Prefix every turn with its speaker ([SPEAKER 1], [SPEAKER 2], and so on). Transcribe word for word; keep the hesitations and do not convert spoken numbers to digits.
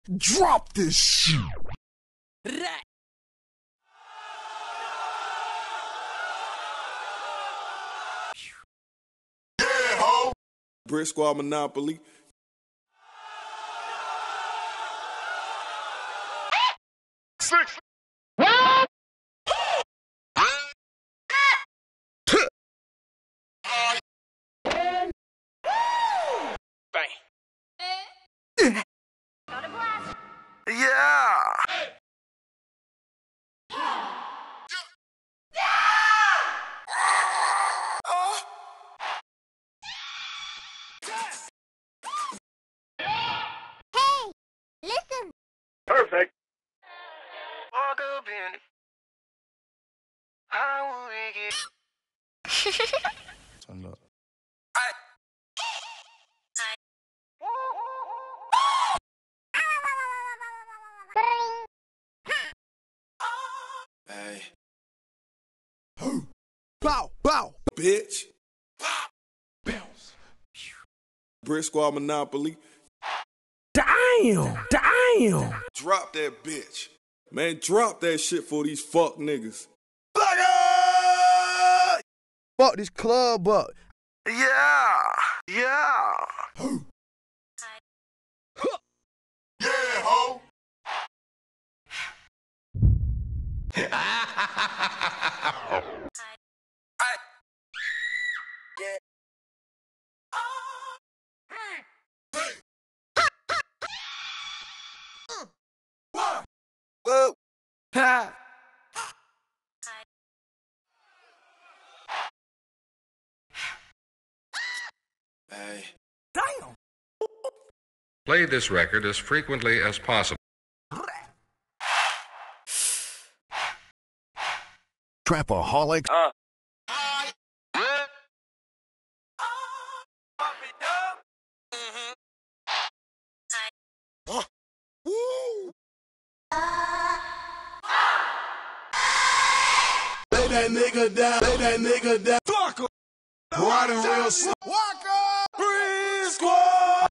[SPEAKER 1] Drop this shit.
[SPEAKER 2] Brick Squad Monopoly.
[SPEAKER 1] Six. Yeah.
[SPEAKER 3] Hey, listen.
[SPEAKER 1] Perfect.
[SPEAKER 4] Walk up in it. How will we get?
[SPEAKER 2] Turn up. Hey.
[SPEAKER 1] Bow, bow.
[SPEAKER 2] Bitch.
[SPEAKER 1] Bounce.
[SPEAKER 2] Brick Squad Monopoly.
[SPEAKER 1] Damn, damn.
[SPEAKER 2] Drop that bitch. Man, drop that shit for these fuck niggas.
[SPEAKER 1] Fuck this club up.
[SPEAKER 4] Yeah, yeah.
[SPEAKER 1] Yeah, ho.
[SPEAKER 4] Whoa. Ha.
[SPEAKER 2] Hey.
[SPEAKER 1] Damn.
[SPEAKER 5] Play this record as frequently as possible.
[SPEAKER 1] Trapaholic.
[SPEAKER 4] Uh.
[SPEAKER 1] Woo. Lay that nigga down. Lay that nigga down. Fuck him. Riding real slow. Walk up. Brick Squad.